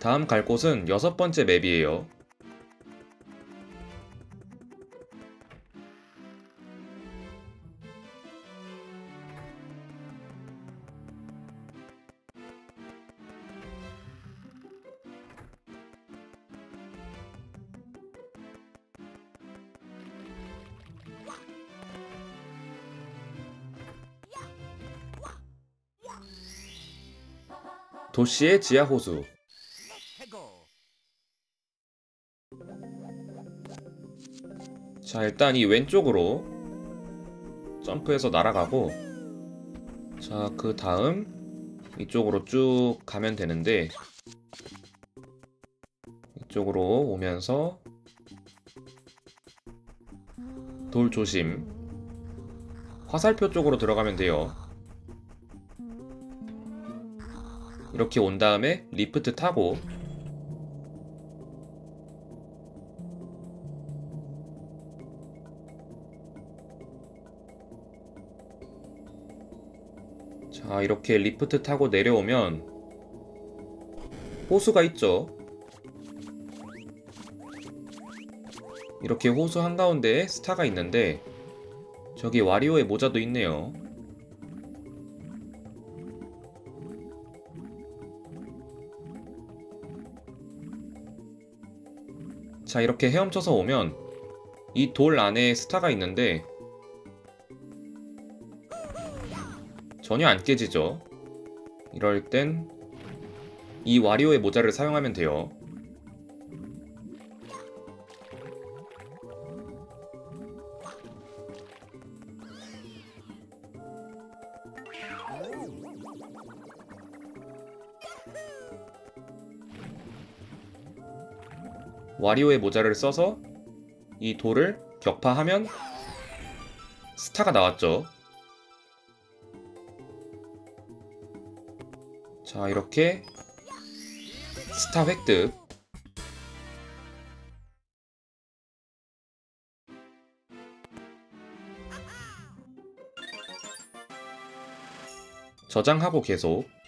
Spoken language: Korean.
다음 갈 곳은 6번째 맵이에요. 도시의 지하호수. 자, 일단 이 왼쪽으로 점프해서 날아가고, 자, 그 다음 이쪽으로 쭉 가면 되는데, 이쪽으로 오면서 돌 조심. 화살표 쪽으로 들어가면 돼요. 이렇게 온 다음에 리프트 타고, 자, 이렇게 리프트 타고 내려오면 호수가 있죠. 이렇게 호수 한가운데에 스타가 있는데, 저기 와리오의 모자도 있네요. 자, 이렇게 헤엄쳐서 오면 이 돌 안에 스타가 있는데 전혀 안 깨지죠. 이럴 땐 이 와리오의 모자를 사용하면 돼요. 와리오의 모자를 써서 이 돌을 격파하면 스타가 나왔죠. 자, 이렇게 스타 획득. 저장하고 계속.